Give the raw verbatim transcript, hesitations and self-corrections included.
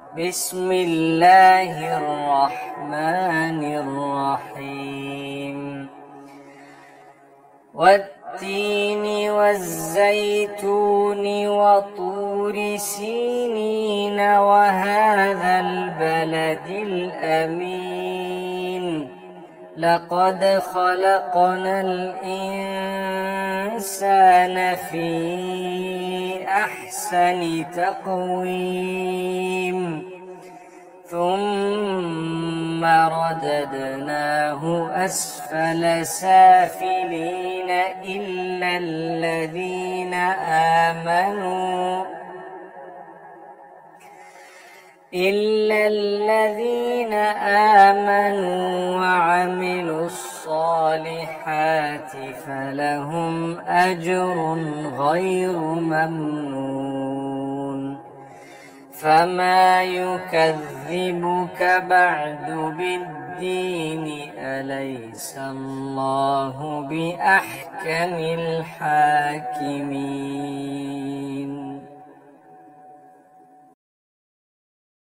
بسم الله الرحمن الرحيم والتين والزيتون وطور سينين وهذا البلد الأمين لقد خلقنا الإنسان في أحسن تقويم ثم رددناه أسفل سافلين إلا الذين آمنوا إلا الذين آمنوا وعملوا الصالحات فلهم أجر غير ممنون فما يكذبك بعد بالدين أليس الله بأحكم الحاكمين